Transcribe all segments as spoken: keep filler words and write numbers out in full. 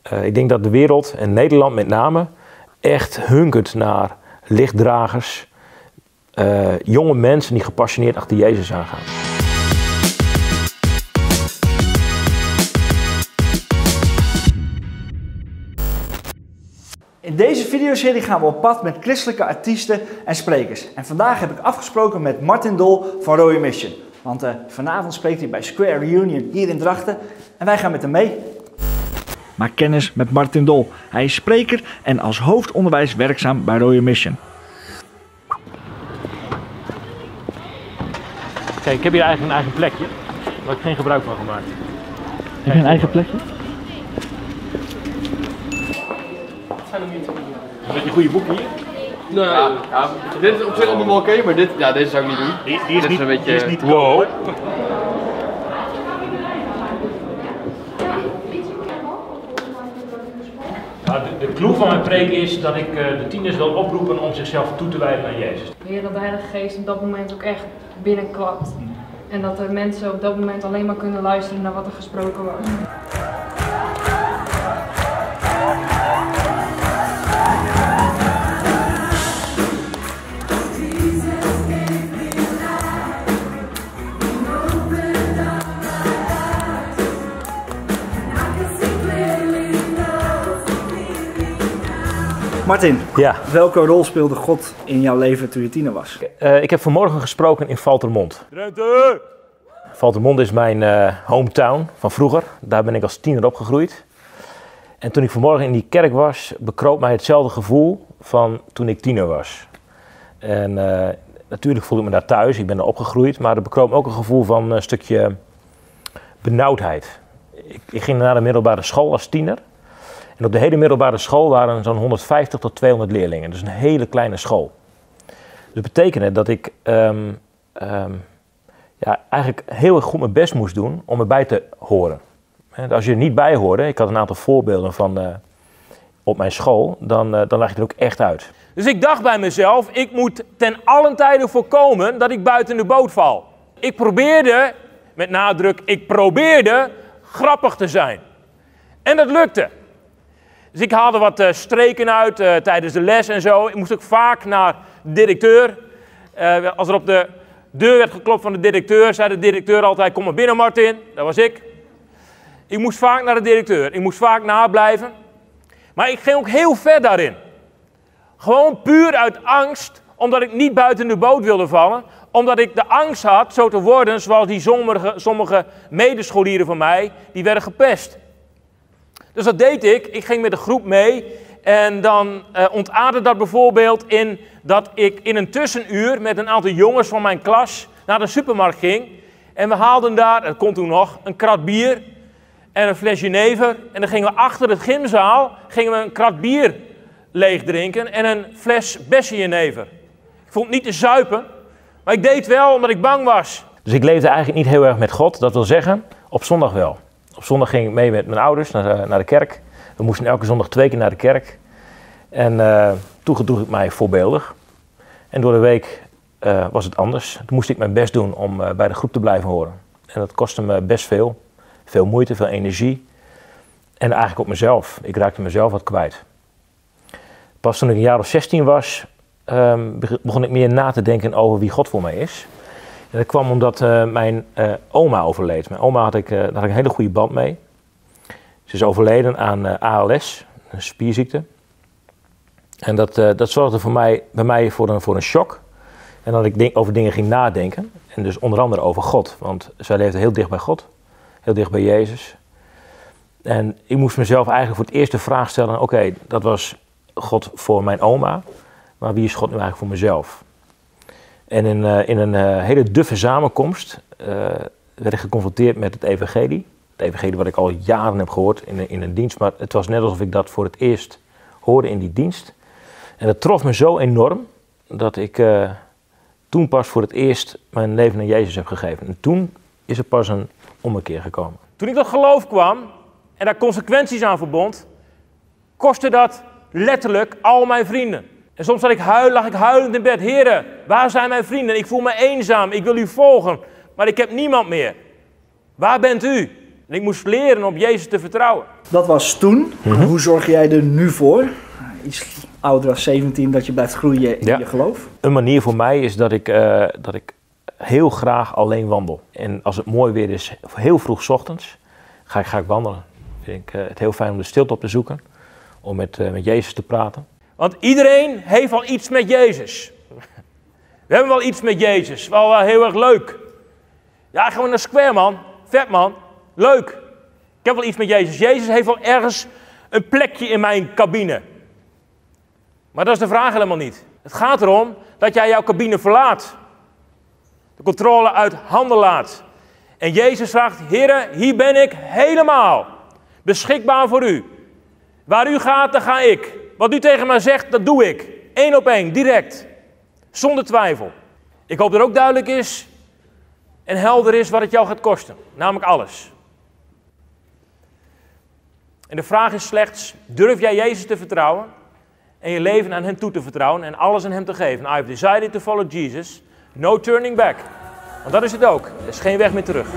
Uh, ik denk dat de wereld, en Nederland met name, echt hunkert naar lichtdragers. Uh, jonge mensen die gepassioneerd achter Jezus aangaan. In deze videoserie gaan we op pad met christelijke artiesten en sprekers. En vandaag heb ik afgesproken met Martin Dol van Royal Mission. Want uh, vanavond spreekt hij bij Square Reunion hier in Drachten en wij gaan met hem mee. Maak kennis met Martin Dol. Hij is spreker en als hoofdonderwijs werkzaam bij Royal Mission. Kijk, ik heb hier eigenlijk een eigen plekje, waar ik geen gebruik van gemaakt. Heb je een eigen plekje? Met die goede boeken hier? Nou, ja, ja, dit is op zich allemaal wel oké, maar dit, ja, deze zou ik niet doen. Die, die is, dit niet, is een beetje... die is niet te wow. koop. Nou, de, de clue van mijn preek is dat ik uh, de tieners wil oproepen om zichzelf toe te wijden aan Jezus. Heer, dat de Heilige Geest op dat moment ook echt binnenklapt. En dat de mensen op dat moment alleen maar kunnen luisteren naar wat er gesproken wordt. Martin, ja. Welke rol speelde God in jouw leven toen je tiener was? Uh, ik heb vanmorgen gesproken in Valthermond. Drenthe! Valthermond is mijn uh, hometown van vroeger. Daar ben ik als tiener opgegroeid. En toen ik vanmorgen in die kerk was, bekroop mij hetzelfde gevoel van toen ik tiener was. En uh, natuurlijk voelde ik me daar thuis, ik ben daar opgegroeid, maar er bekroop me ook een gevoel van een stukje benauwdheid. Ik, ik ging naar de middelbare school als tiener. En op de hele middelbare school waren zo'n honderdvijftig tot tweehonderd leerlingen. Dus een hele kleine school. Dat betekende dat ik um, um, ja, eigenlijk heel erg goed mijn best moest doen om erbij te horen. En als je er niet bij hoorde, ik had een aantal voorbeelden van uh, op mijn school, dan, uh, dan lag je er ook echt uit. Dus ik dacht bij mezelf, ik moet ten allen tijde voorkomen dat ik buiten de boot val. Ik probeerde, met nadruk, ik probeerde grappig te zijn. En dat lukte. Dus ik haalde wat uh, streken uit uh, tijdens de les en zo. Ik moest ook vaak naar de directeur. Uh, als er op de deur werd geklopt van de directeur, zei de directeur altijd, kom maar binnen Martin. Dat was ik. Ik moest vaak naar de directeur. Ik moest vaak nablijven. Maar ik ging ook heel ver daarin. Gewoon puur uit angst, omdat ik niet buiten de boot wilde vallen. Omdat ik de angst had zo te worden zoals die sommige, sommige medescholieren van mij, die werden gepest. Dus dat deed ik. Ik ging met de groep mee en dan uh, ontaarde dat bijvoorbeeld in dat ik in een tussenuur met een aantal jongens van mijn klas naar de supermarkt ging. En we haalden daar, dat kon toen nog, een krat bier en een fles jenever. En dan gingen we achter het gymzaal gingen we een krat bier leeg drinken en een fles bessenjenever. Ik vond het niet te zuipen, maar ik deed wel omdat ik bang was. Dus ik leefde eigenlijk niet heel erg met God, dat wil zeggen, op zondag wel. Op zondag ging ik mee met mijn ouders naar de, naar de kerk. We moesten elke zondag twee keer naar de kerk. En uh, toen gedroeg ik mij voorbeeldig. En door de week uh, was het anders. Toen moest ik mijn best doen om uh, bij de groep te blijven horen. En dat kostte me best veel. Veel moeite, veel energie. En eigenlijk op mezelf. Ik raakte mezelf wat kwijt. Pas toen ik een jaar of zestien was, um, begon ik meer na te denken over wie God voor mij is. En dat kwam omdat uh, mijn uh, oma overleed. Mijn oma had ik, uh, daar had ik een hele goede band mee. Ze is overleden aan uh, A L S, een spierziekte. En dat, uh, dat zorgde voor mij, bij mij voor een, voor een shock. En dat ik denk, over dingen ging nadenken. En dus onder andere over God. Want zij leefde heel dicht bij God. Heel dicht bij Jezus. En ik moest mezelf eigenlijk voor het eerst de vraag stellen. Oké, okay, dat was God voor mijn oma. Maar wie is God nu eigenlijk voor mezelf? En in, uh, in een uh, hele duffe samenkomst uh, werd ik geconfronteerd met het evangelie. Het evangelie wat ik al jaren heb gehoord in, in een dienst. Maar het was net alsof ik dat voor het eerst hoorde in die dienst. En dat trof me zo enorm dat ik uh, toen pas voor het eerst mijn leven aan Jezus heb gegeven. En toen is er pas een ommekeer gekomen. Toen ik tot geloof kwam en daar consequenties aan verbond, kostte dat letterlijk al mijn vrienden. En soms lag ik, huil, lag ik huilend in bed. Heren, waar zijn mijn vrienden? Ik voel me eenzaam, ik wil u volgen, maar ik heb niemand meer. Waar bent u? En ik moest leren op Jezus te vertrouwen. Dat was toen. Mm-hmm. Hoe zorg jij er nu voor? Iets ouder dan zeventien, dat je blijft groeien in Ja. je geloof? Een manier voor mij is dat ik, uh, dat ik heel graag alleen wandel. En als het mooi weer is, heel vroeg 's ochtends, ga ik, ga ik wandelen. Vind ik uh, het heel fijn om de stilte op te zoeken. Om met, uh, met Jezus te praten. Want iedereen heeft wel iets met Jezus. We hebben wel iets met Jezus. Wel, wel heel erg leuk. Ja, gewoon naar Square, man. Vet, man. Leuk. Ik heb wel iets met Jezus. Jezus heeft wel ergens een plekje in mijn cabine. Maar dat is de vraag helemaal niet. Het gaat erom dat jij jouw cabine verlaat. De controle uit handen laat. En Jezus vraagt, Heere, hier ben ik helemaal. Beschikbaar voor u. Waar u gaat, daar ga ik. Wat u tegen mij zegt, dat doe ik. Eén op één, direct. Zonder twijfel. Ik hoop dat ook duidelijk is en helder is wat het jou gaat kosten. Namelijk alles. En de vraag is slechts, durf jij Jezus te vertrouwen en je leven aan hem toe te vertrouwen en alles aan hem te geven? I've decided to follow Jesus, no turning back. Want dat is het ook. Er is geen weg meer terug.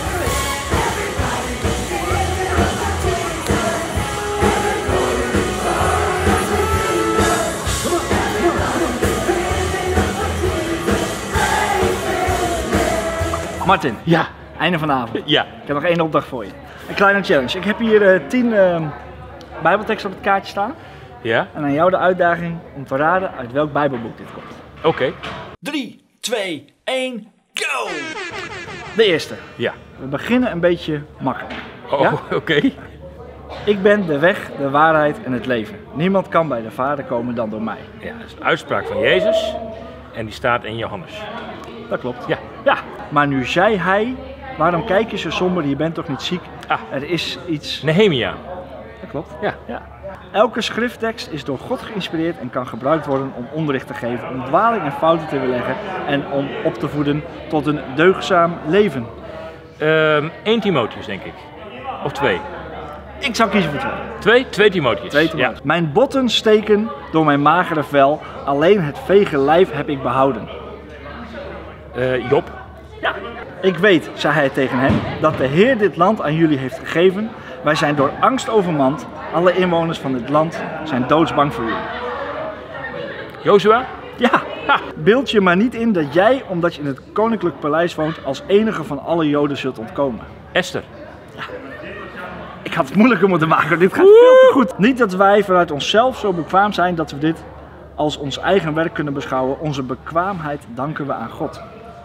Martin, Ja. einde van de avond. Ja. Ik heb nog één opdracht voor je. Een kleine challenge. Ik heb hier uh, tien uh, bijbelteksten op het kaartje staan. Ja? En aan jou de uitdaging om te raden uit welk bijbelboek dit komt. Oké. Okay. drie, twee, één, go! De eerste. Ja. We beginnen een beetje makkelijk. Oh, Ja? oké. Okay. Ik ben de weg, de waarheid en het leven. Niemand kan bij de Vader komen dan door mij. Ja, dat is een uitspraak van Jezus en die staat in Johannes. Dat klopt. Ja. Ja, maar nu zei hij, waarom kijk je zo somber, je bent toch niet ziek? Ah. Er is iets... Nehemia. Dat klopt. Ja. Ja. Elke schrifttekst is door God geïnspireerd en kan gebruikt worden om onderricht te geven, om dwaling en fouten te weerleggen en om op te voeden tot een deugdzaam leven. Um, één Timotheus, denk ik. Of twee? Ik zou kiezen voor twee. Twee? Twee Timotheus. Twee Timotheus. Ja. Mijn botten steken door mijn magere vel, alleen het vege lijf heb ik behouden. Uh, Job. Ja. Ik weet, zei hij tegen hen, dat de Heer dit land aan jullie heeft gegeven. Wij zijn door angst overmand. Alle inwoners van dit land zijn doodsbang voor jullie. Jozua? Ja, ha. Beeld je maar niet in dat jij, omdat je in het koninklijk paleis woont, als enige van alle Joden zult ontkomen. Esther. Ja. Ik had het moeilijker moeten maken, dit gaat veel te goed. Niet dat wij vanuit onszelf zo bekwaam zijn dat we dit als ons eigen werk kunnen beschouwen. Onze bekwaamheid danken we aan God.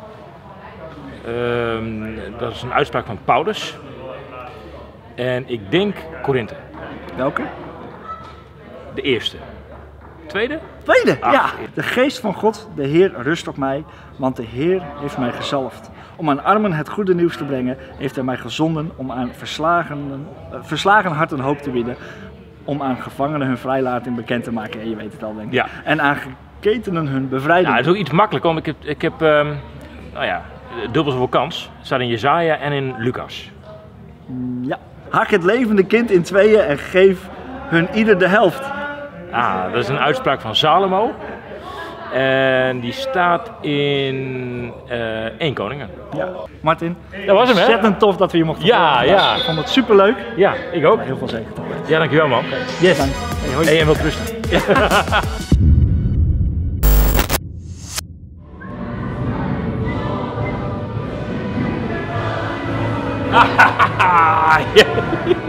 Um, dat is een uitspraak van Paulus. En ik denk Korinthe. Welke? De eerste. Tweede? Tweede, Ach, ja. De geest van God, de Heer, rust op mij, want de Heer heeft mij gezalfd. Om aan armen het goede nieuws te brengen, heeft hij mij gezonden om aan verslagen, uh, verslagen harten hoop te bieden. Om aan gevangenen hun vrijlating bekend te maken, en je weet het al denk ik. Ja. En aan geketenen hun bevrijding. Nou, het is ook iets makkelijker, want ik heb, ik heb um, nou ja, dubbel zoveel kans. Het staat in Jesaja en in Lucas. Ja. Hak het levende kind in tweeën en geef hun ieder de helft. Ah, dat is een uitspraak van Salomo. En die staat in uh, één Koningen. Ja. Martin, Dat was hem, hè? ontzettend tof dat we hier mochten Ja, volgen. ja. Ik vond het superleuk. Ja, ik ook. Heel veel zekerheid. Ja, dankjewel man. Yes. Dank. Hey, hoi. Hey, en wel rusten. Ja.